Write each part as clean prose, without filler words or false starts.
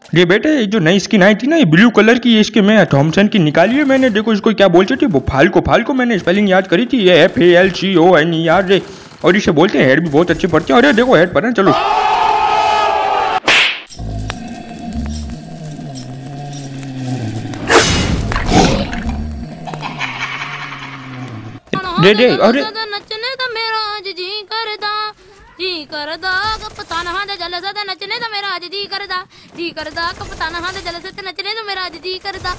ये बेटे ये जो नई स्किन आई थी ना, ये ब्लू कलर की, ये इसके मैं थॉमसन की निकाली है मैंने। देखो इसको क्या बोलते थे वो, फाल्को मैंने स्पेलिंग याद करी थी, ये FALCON यार रे। और इसे बोलते हैं, हेड भी बहुत अच्छे पड़ते हैं। अरे देखो हेड पर है, चलो दे अरे नचने तो मेरा आज जी करदा कप्तान हां दे जलसे ते नचने तो मेरा आज जी करदा कप्तान हां दे जलसे ते नचने तो मेरा आज जी करदा।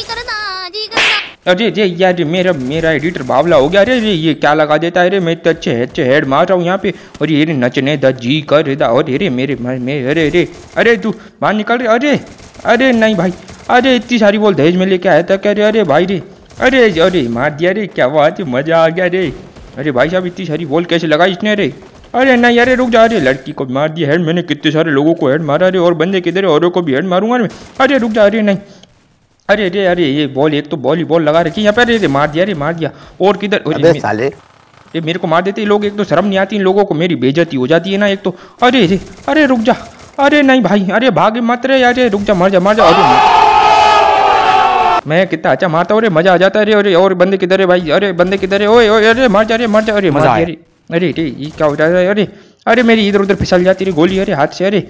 अरे रे यार मेरा एडिटर बावला हो गया। अरे ये क्या लगा देता है रे, मैं तो अच्छे हेड मार रहा हूँ यहाँ पे। और ये नचने द जी करदा। और अरे मेरे अरे अरे तू बाहर निकल रहे। अरे नहीं भाई, अरे इतनी सारी बोल दहेज में लेके आया था, कह रहे अरे भाई रे, अरे मार दिया रे, क्या बात है, मजा आ गया रे। अरे भाई साहब इतनी सारी बोल कैसे लगाई इसने रे। अरे नहीं अरे रुक जा, अरे लड़की को मार दिया हेड मैंने, कितने सारे लोगों को हेड मारा रे, और बंदे किधर है, औरों को भी हेड मारूंगा मैं। अरे रुक जा, अरे नहीं अरे ये बॉल, एक तो बॉल लगा रखी यहाँ पे। अरे मार दिया और किधर साले, ये मेरे को मार देते लोग, एक तो शर्म नहीं आती इन लोगों को, मेरी बेइज्जती हो जाती है ना एक तो। अरे रुक जा, अरे नहीं भाई, अरे भाग मत रे, अरे रुक जा, मर जा। अरे मैं कितना अच्छा मारता हूँ रे, मजा आ जाता है रे। अरे और बंदे किधर है भाई, अरे बंदे किधर है, ओए अरे मर जा, अरे अरे मजा आ रही। अरे ये क्या हो रहा है, अरे मेरी इधर उधर फिसल जाती रही गोली, अरे हाथ से। अरे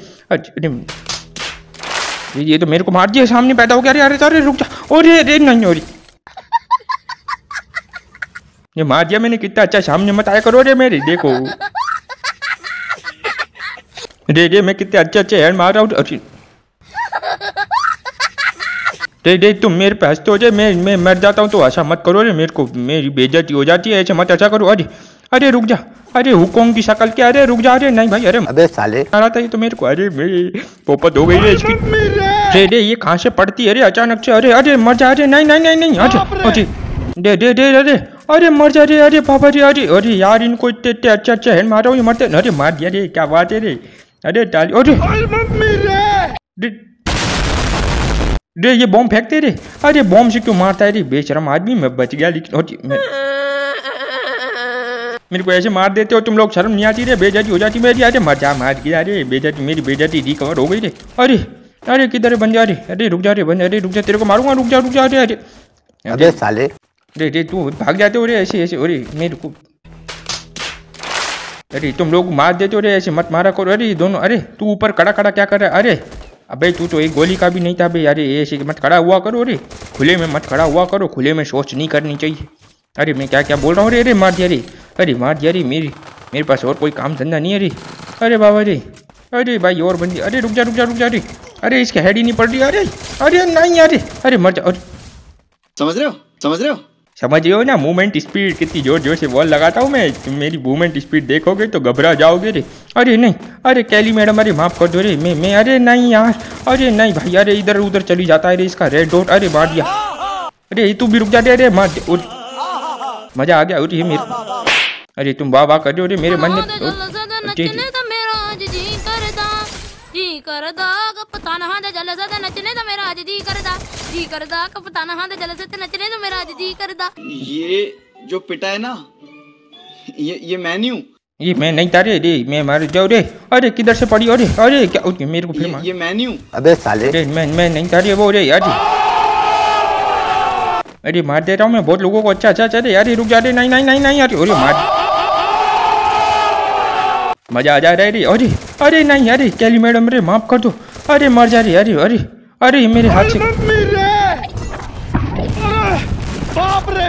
ये तो मेरे को मार दिया, सामने पैदा हो गया। अरे रुक जा, अरे नहीं हो रही, ये मार दिया मैंने, कितना अच्छा, सामने मत आया करो रे मेरे, देखो रे मैं कितने अच्छे हैंड मार रहा हूँ। रे तुम मेरे पे हंसते हो जाए, मैं मर जाता हूँ तो ऐसा मत करो रे, मेरे को मेरी बेइज्जती हो जाती है, ऐसे मत ऐसा करो। अरे रुक जा, अरे हुकोंग की शक्ल क्या, अरे रुक जा, अरे नहीं भाई, अरे साले आ रहा था ये तो मेरे को। अरे मेरी पोपत हो गई रे इसकी। रे ये कहाँ से पड़ती है अरे अचानक से, अरे मर जा, अरे नहीं अरे मर जा रे, अरे बाबा रे, अरे यार इनको इतने अच्छे हैंड मार रहा हूँ, ये मरते। अरे मार दिया रे, क्या बात है रे। अरे डाली, अरे ये बॉम्ब फेंकते रे, अरे बॉम्ब से क्यों मारता है रे बेशरम आदमी। मैं बच गया, लेकिन मेरे को ऐसे मार देते हो तुम लोग, शर्म नहीं आती रे, बेइज्जती हो जाती मेरी। अरे मर जा, मार गया रे, बेइज्जती, मेरी बेइज्जती रिकवर हो गई रे। अरे किधर है बंजा, अरे रुक जा रे बंजा, अरे रुक जा, तेरे को मारूंगा, रुक जा। अरे साले, अरे तू भाग जाते हो रे ऐसे, अरे मेरे को, अरे तुम लोग मार देते हो रे, ऐसे मत मारा करो। अरे दोनों, अरे तू ऊपर खड़ा क्या कर रहा है। अरे अबे तू तो एक गोली का भी नहीं था बे, अरे ऐसे मत खड़ा हुआ करो, अरे खुले में मत खड़ा हुआ करो, खुले में शौच नहीं करनी चाहिए। अरे मैं क्या बोल रहा हूँ रे, अरे मार दिया रे, मेरे पास और कोई काम धंधा नहीं है रे। अरे बाबा रे, अरे भाई और बंदी, अरे रुक जा रे, अरे इसके हेड ही नहीं पड़ रही। अरे नहीं, अरे मर जा। समझ रहे हो ना, मूवमेंट स्पीड कितनी जोर से बॉल लगाता हूँ मैं, तुम मेरी मूवमेंट स्पीड देखोगे तो घबरा जाओगे रे। अरे नहीं, अरे कैली मैडम, अरे माफ कर दो रे, मैं अरे नहीं यार, अरे नहीं भाई, अरे इधर उधर चली जाता है रे इसका रेड डॉट। अरे मार दिया, अरे तू भी रुक जा, अरे मार दे, मजा आ गया। अरे मेरे, अरे तुम वाह कर रहे हो रे मेरे मन में। जी करदा कप्तान हां दे जलसे ते नचने तो मेरा आज जी करदा कप्तान हां दे जलसे ते नचने तो मेरा आज जी करदा। ये जो पिटा है ना, ये मैं नहीं हूँ, ये मैं नहीं था रे, मैं मार जाओ रे। अरे किधर से पड़ी, अरे क्या मेरे को फिर मार, ये मैं नहीं हूँ। अबे साले, अरे मैं नहीं था रे वो रे। अरे मार दे रहा हूँ मैं बहुत लोगों को। अच्छा अरे यार रुक जा रे, नहीं अरे मार, मजा आ जा रहा है रे। अरे नहीं, अरे कैली मैडम रे माफ कर दो, अरे मर जा रे। अरे मेरे हाथ से, बाप रे,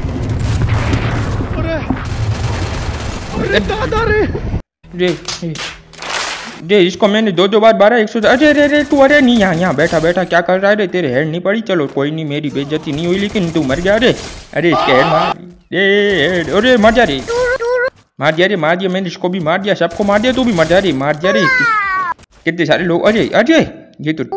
अरे दादा रे इसको मैंने दो बार 12-100। अरे तू, अरे नहीं यहाँ बैठा क्या कर रहा है रे, तेरे हेड नहीं पड़ी, चलो कोई नहीं, मेरी बेइज्जती नहीं हुई, लेकिन तू मर गया रे। अरे इसके हेड मार, अरे मर जा रे, मार दिया मैंने, इसको भी मार दिया, सबको मार दिया, तू भी मर जा रे। कितने सारे लोग, अरे ये तो,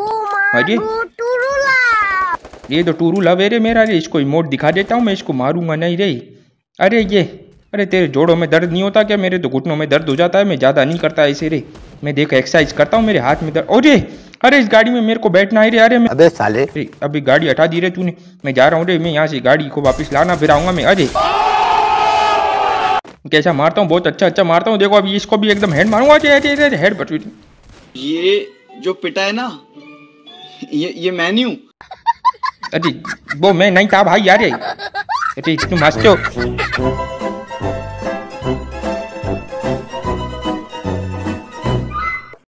ये तो टूरू लव है रे मेरा रे, इसको इमोट दिखा देता हूँ मैं, इसको मारूंगा नहीं रे। अरे तेरे जोड़ों में दर्द नहीं होता क्या, मेरे तो घुटनों में दर्द हो जाता है, मैं ज़्यादा नहीं करता ऐसे रे, मैं देख एक्सरसाइज करता हूँ, मेरे हाथ में दर्द। अरे इस गाड़ी में मेरे को बैठना है रे। अबे साले, अभी गाड़ी हटा दी रे तूने, मैं जा रहा हूँ रे, मैं यहाँ से गाड़ी को वापस लाना, फिर आऊंगा मैं। अरे कैसा मारता हूँ, बहुत अच्छा मारता हूँ, देखो अभी इसको भी एकदम हेड मारूंगा। हेड पर ये जो पिटा है ना, ये मैं नहीं हूँ। अरे वो मैं नहीं था भाई यार। अरे तुम हंसते हो।